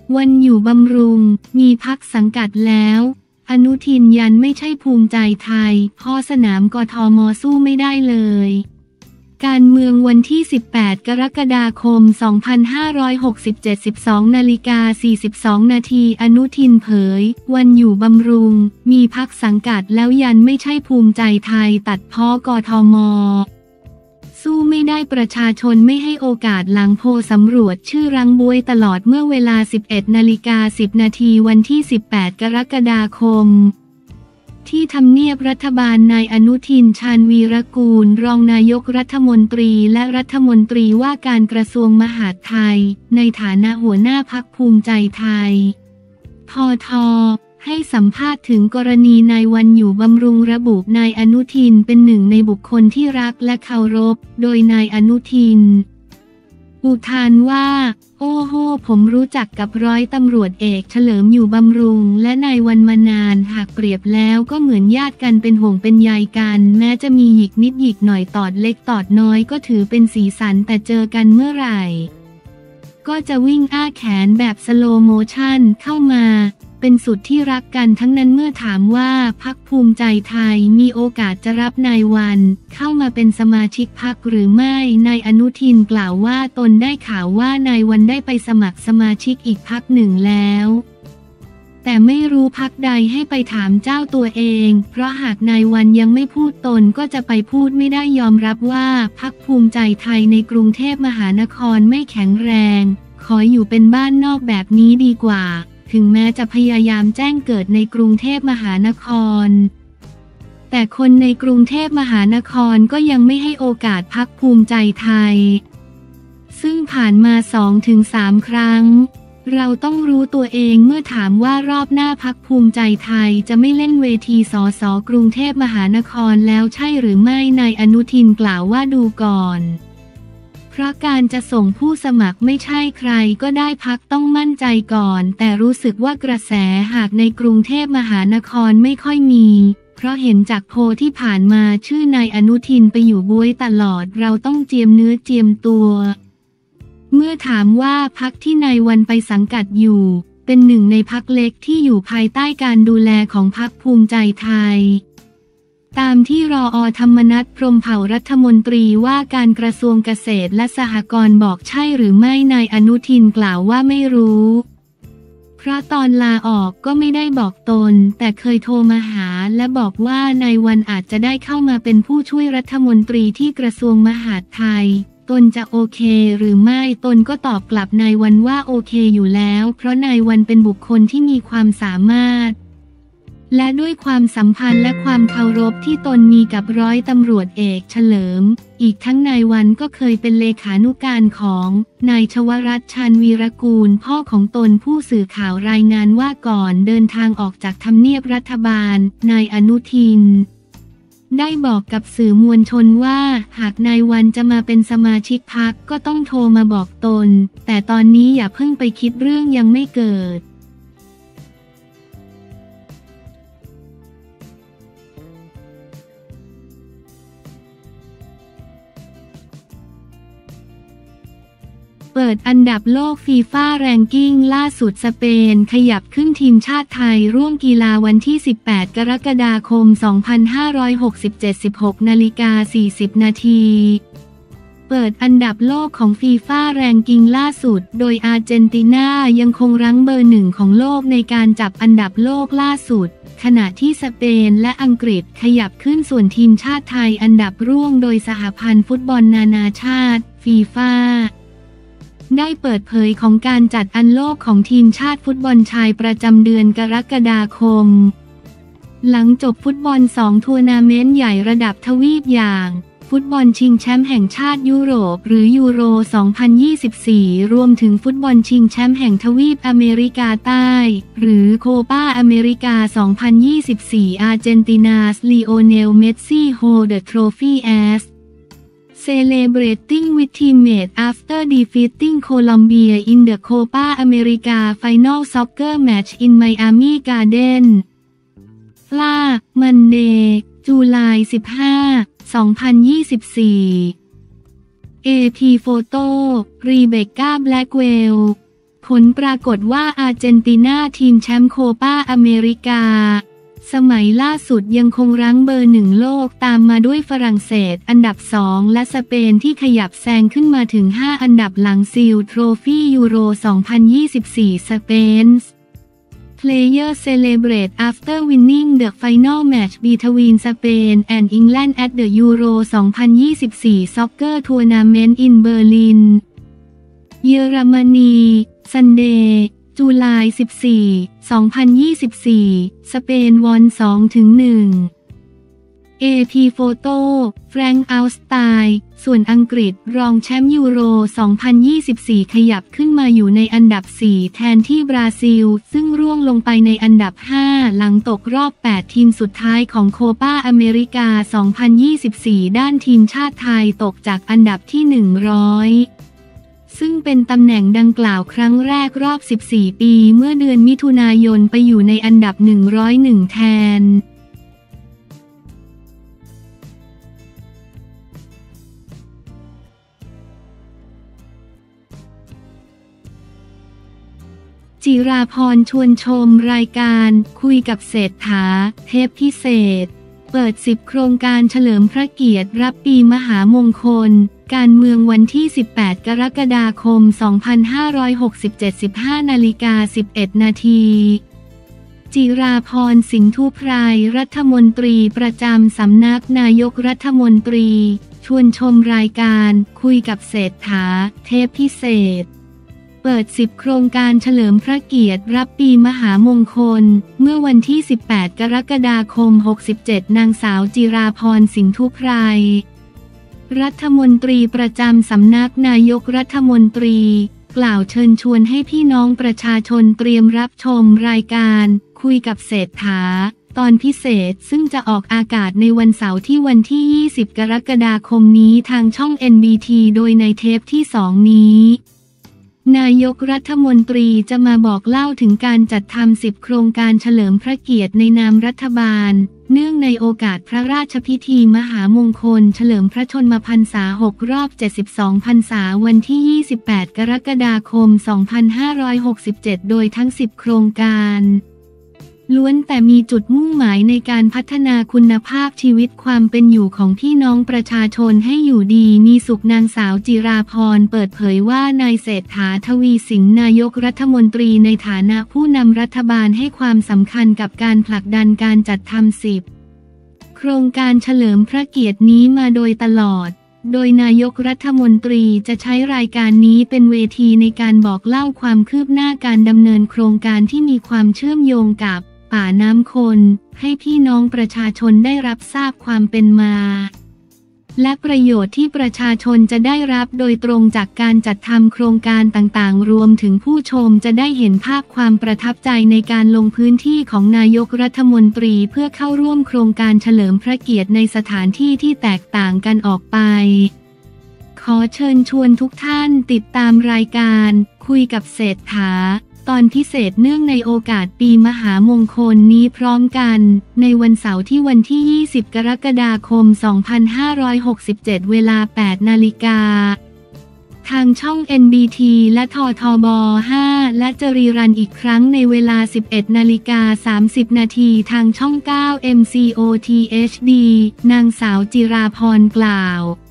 วันอยู่บำรุงมีพรรคสังกัดแล้วอนุทินยันไม่ใช่ภูมิใจไทยพ่อสนามกทมสู้ไม่ได้เลยการเมืองวันที่ 18 กรกฎาคม 2567 12:42 นาทีอนุทินเผยวันอยู่บำรุงมีพรรคสังกัดแล้วยันไม่ใช่ภูมิใจไทยตัดพ้อกทมสู้ไม่ได้ประชาชนไม่ให้โอกาสหลังโพลสำรวจชื่อรังบวยตลอดเมื่อเวลา 11:10 นาทีวันที่ 18 กรกฎาคมที่ทำเนียบรัฐบาลนายอนุทินชาญวีรกูลรองนายกรัฐมนตรีและรัฐมนตรีว่าการกระทรวงมหาดไทยในฐานะหัวหน้าพรรคภูมิใจไทยพท.ให้สัมภาษณ์ถึงกรณีนายวันอยู่บำรุงระบุนายอนุทินเป็นหนึ่งในบุคคลที่รักและเคารพโดยนายอนุทินอุทานว่าโอ้โหผมรู้จักกับร้อยตำรวจเอกเฉลิมอยู่บำรุงและนายวันมานานหากเปรียบแล้วก็เหมือนญาติกันเป็นห่วงเป็นใยกันแม้จะมีหยิกนิดหยิกหน่อยตอดเล็กตอดน้อยก็ถือเป็นสีสันแต่เจอกันเมื่อไหร่ก็จะวิ่งอ้าแขนแบบสโลโมชั่นเข้ามาเป็นสุดที่รักกันทั้งนั้นเมื่อถามว่าพรรคภูมิใจไทยมีโอกาสจะรับนายวันเข้ามาเป็นสมาชิกพรรคหรือไม่นายอนุทินกล่าวว่าตนได้ข่าวว่านายวันได้ไปสมัครสมาชิกอีกพรรคหนึ่งแล้วแต่ไม่รู้พรรคใดให้ไปถามเจ้าตัวเองเพราะหากนายวันยังไม่พูดตนก็จะไปพูดไม่ได้ยอมรับว่าพรรคภูมิใจไทยในกรุงเทพมหานครไม่แข็งแรงขออยู่เป็นบ้านนอกแบบนี้ดีกว่าถึงแม้จะพยายามแจ้งเกิดในกรุงเทพมหานครแต่คนในกรุงเทพมหานครก็ยังไม่ให้โอกาสพรรคภูมิใจไทยซึ่งผ่านมา 2-3 ครั้งเราต้องรู้ตัวเองเมื่อถามว่ารอบหน้าพรรคภูมิใจไทยจะไม่เล่นเวทีสส.กรุงเทพมหานครแล้วใช่หรือไม่นายอนุทินกล่าวว่าดูก่อนเพราะการจะส่งผู้สมัครไม่ใช่ใครก็ได้พรรคต้องมั่นใจก่อนแต่รู้สึกว่ากระแสหากในกรุงเทพมหานครไม่ค่อยมีเพราะเห็นจากโพลที่ผ่านมาชื่อนายอนุทินไปอยู่บ๊วยตลอดเราต้องเจียมเนื้อเจียมตัวเมื่อถามว่าพรรคที่นายวันไปสังกัดอยู่เป็นหนึ่งในพรรคเล็กที่อยู่ภายใต้การดูแลของพรรคภูมิใจไทยตามที่รอ.ธรรมนัส พรหมเผ่ารัฐมนตรีว่าการกระทรวงเกษตรและสหกรณ์บอกใช่หรือไม่นายอนุทินกล่าวว่าไม่รู้เพราะตอนลาออกก็ไม่ได้บอกตนแต่เคยโทรมาหาและบอกว่านายวันอาจจะได้เข้ามาเป็นผู้ช่วยรัฐมนตรีที่กระทรวงมหาดไทยตนจะโอเคหรือไม่ตนก็ตอบกลับนายวันว่าโอเคอยู่แล้วเพราะนายวันเป็นบุคคลที่มีความสามารถและด้วยความสัมพันธ์และความเคารพที่ตนมีกับร้อยตำรวจเอกเฉลิมอีกทั้งนายวันก็เคยเป็นเลขานุการของนายชวรัตน์ ชาญวีรกูลพ่อของตนผู้สื่อข่าวรายงานว่าก่อนเดินทางออกจากทำเนียบรัฐบาลนายอนุทินได้บอกกับสื่อมวลชนว่าหากนายวันจะมาเป็นสมาชิกพรรคก็ต้องโทรมาบอกตนแต่ตอนนี้อย่าเพิ่งไปคิดเรื่องยังไม่เกิดเปิดอันดับโลกฟีฟ่าแรงกิ้งล่าสุดสเปนขยับขึ้นทีมชาติไทยร่วมกีฬาวันที่ 18 กรกฎาคม 2567 16:40 นาทีเปิดอันดับโลกของฟีฟ่าแรงกิ้งล่าสุดโดยอาร์เจนตินายังคงรั้งเบอร์ 1ของโลกในการจับอันดับโลกล่าสุดขณะที่สเปนและอังกฤษขยับขึ้นส่วนทีมชาติไทยอันดับร่วงโดยสหพันธ์ฟุตบอลนานาชาติฟีฟ่าได้เปิดเผยของการจัดอันโลกของทีมชาติฟุตบอลชายประจำเดือนกรกฎาคมหลังจบฟุตบอล2ทัวร์นาเมนต์ใหญ่ระดับทวีปอย่างฟุตบอลชิงแชมป์แห่งชาติยุโรปหรือยูโร 2024 รวมถึงฟุตบอลชิงแชมป์แห่งทวีปอเมริกาใต้หรือโคปาอเมริกา 2024 อาร์เจนตินาสลีโอเนล เมสซี่ hold the trophy as celebrating with teammates after defeating Colombia in the Copa America Final Soccer Match in Miami Garden ล่า Monday จุลาย 15 2024 AP Photo รีเบคก้า แบล็กเวลโพผลปรากฏว่าอาร์เจนตินาทีมแชมป์โคปาอเมริกาสมัยล่าสุดยังคงรั้งเบอร์ 1 โลกตามมาด้วยฝรั่งเศสอันดับ 2 และสเปนที่ขยับแซงขึ้นมาถึง 5 อันดับหลังซีลโทรฟี่ยูโร 2024 สเปนPlayers celebrate after winning the final match between Spain and England at the Euro 2024 Soccer Tournament in Berlin เยอรมนี Sunday จุลาย 14 2024 สเปนวอน 2-1 AP โฟโต้แฟรงค์อัลสไตน์ส่วนอังกฤษรองแชมป์ยูโร 2024 ขยับขึ้นมาอยู่ในอันดับ 4 แทนที่บราซิลซึ่งร่วงลงไปในอันดับ 5 หลังตกรอบ 8 ทีมสุดท้ายของโคปาอเมริกา 2024 ด้านทีมชาติไทยตกจากอันดับที่ 100 ซึ่งเป็นตำแหน่งดังกล่าวครั้งแรกรอบ 14 ปีเมื่อเดือนมิถุนายนไปอยู่ในอันดับ 101 แทนจิราพรชวนชมรายการคุยกับเศรษฐาเทปพิเศษเปิด10โครงการเฉลิมพระเกียรติรับปีมหามงคลการเมืองวันที่18กรกฎาคม2567 15:11 นาทีจิราพรสิงห์ทุไพรรัฐมนตรีประจำสำนักนายกรัฐมนตรีชวนชมรายการคุยกับเศรษฐาเทปพิเศษเปิด10โครงการเฉลิมพระเกียรติรับปีมหามงคลเมื่อวันที่18กรกฎาคม67นางสาวจิราพรสิงห์ทุไพรรัฐมนตรีประจำสำนักนายกรัฐมนตรีกล่าวเชิญชวนให้พี่น้องประชาชนเตรียมรับชมรายการคุยกับเศรษฐาตอนพิเศษซึ่งจะออกอากาศในวันเสาร์ที่วันที่20กรกฎาคมนี้ทางช่อง NBT โดยในเทปที่ 2 นี้นายกรัฐมนตรีจะมาบอกเล่าถึงการจัดทำ10โครงการเฉลิมพระเกียรติในนามรัฐบาลเนื่องในโอกาสพระราชพิธีมหามงคลเฉลิมพระชนมพรรษา6รอบ72พรรษาวันที่28กรกฎาคม2567โดยทั้ง10โครงการล้วนแต่มีจุดมุ่งหมายในการพัฒนาคุณภาพชีวิตความเป็นอยู่ของพี่น้องประชาชนให้อยู่ดีมีสุขนางสาวจิราพรเปิดเผยว่านายเศรษฐาทวีสินนายกรัฐมนตรีในฐานะผู้นำรัฐบาลให้ความสำคัญกับการผลักดันการจัดทำ10โครงการเฉลิมพระเกียรตินี้มาโดยตลอดโดยนายกรัฐมนตรีจะใช้รายการนี้เป็นเวทีในการบอกเล่าความคืบหน้าการดำเนินโครงการที่มีความเชื่อมโยงกับป่าน้ำคนให้พี่น้องประชาชนได้รับทราบความเป็นมาและประโยชน์ที่ประชาชนจะได้รับโดยตรงจากการจัดทำโครงการต่างๆรวมถึงผู้ชมจะได้เห็นภาพความประทับใจในการลงพื้นที่ของนายกรัฐมนตรีเพื่อเข้าร่วมโครงการเฉลิมพระเกียรติในสถานที่ที่แตกต่างกันออกไปขอเชิญชวนทุกท่านติดตามรายการคุยกับเศรษฐาตอนพิเศษเนื่องในโอกาสปีมหามงคลนี้พร้อมกันในวันเสาร์ที่วันที่20กรกฎาคม2567เวลา 8 นาฬิกาทางช่อง NBT และททบ 5 และจะรีรันอีกครั้งในเวลา 11:30 นาทีทางช่อง 9 MCOT HD นางสาวจิราพรกล่าว